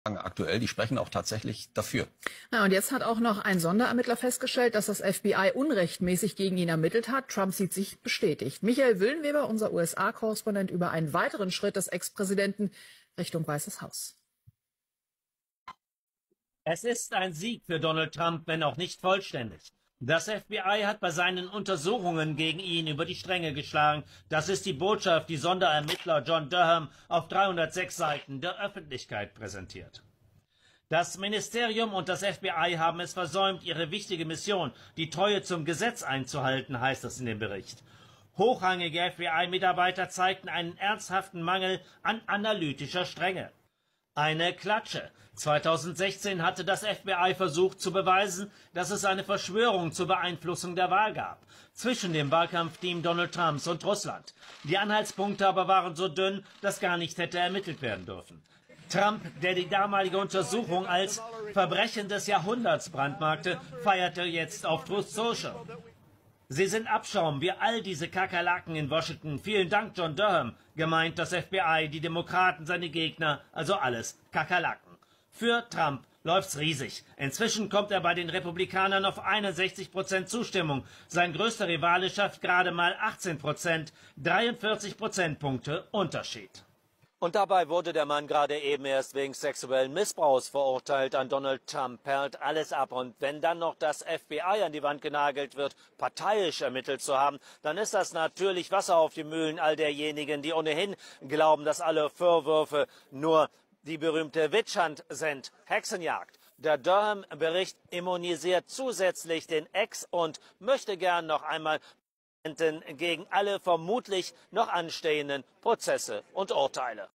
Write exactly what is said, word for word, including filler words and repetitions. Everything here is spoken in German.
aktuell, die sprechen auch tatsächlich dafür. Ja, und jetzt hat auch noch ein Sonderermittler festgestellt, dass das F B I unrechtmäßig gegen ihn ermittelt hat. Trump sieht sich bestätigt. Michael Willenweber, unser U S A-Korrespondent, über einen weiteren Schritt des Ex-Präsidenten Richtung Weißes Haus. Es ist ein Sieg für Donald Trump, wenn auch nicht vollständig. Das F B I hat bei seinen Untersuchungen gegen ihn über die Stränge geschlagen. Das ist die Botschaft, die Sonderermittler John Durham auf dreihundertsechs Seiten der Öffentlichkeit präsentiert. Das Ministerium und das F B I haben es versäumt, ihre wichtige Mission, die Treue zum Gesetz einzuhalten, heißt es in dem Bericht. Hochrangige F B I-Mitarbeiter zeigten einen ernsthaften Mangel an analytischer Strenge. Eine Klatsche. zweitausendsechzehn hatte das F B I versucht zu beweisen, dass es eine Verschwörung zur Beeinflussung der Wahl gab, zwischen dem Wahlkampfteam Donald Trumps und Russland. Die Anhaltspunkte aber waren so dünn, dass gar nicht hätte ermittelt werden dürfen. Trump, der die damalige Untersuchung als Verbrechen des Jahrhunderts brandmarkte, feierte jetzt auf Truth Social. Sie sind Abschaum, wie all diese Kakerlaken in Washington. Vielen Dank, John Durham, gemeint das F B I, die Demokraten, seine Gegner, also alles Kakerlaken. Für Trump läuft's riesig. Inzwischen kommt er bei den Republikanern auf einundsechzig Prozent Zustimmung. Sein größter Rivale schafft gerade mal achtzehn Prozent, dreiundvierzig Prozentpunkte Unterschied. Und dabei wurde der Mann gerade eben erst wegen sexuellen Missbrauchs verurteilt. An Donald Trump perlt alles ab. Und wenn dann noch das F B I an die Wand genagelt wird, parteiisch ermittelt zu haben, dann ist das natürlich Wasser auf die Mühlen all derjenigen, die ohnehin glauben, dass alle Vorwürfe nur die berühmte Witch-Hunt sind. Hexenjagd. Der Durham-Bericht immunisiert zusätzlich den Ex und möchte gern noch einmal gegen alle vermutlich noch anstehenden Prozesse und Urteile.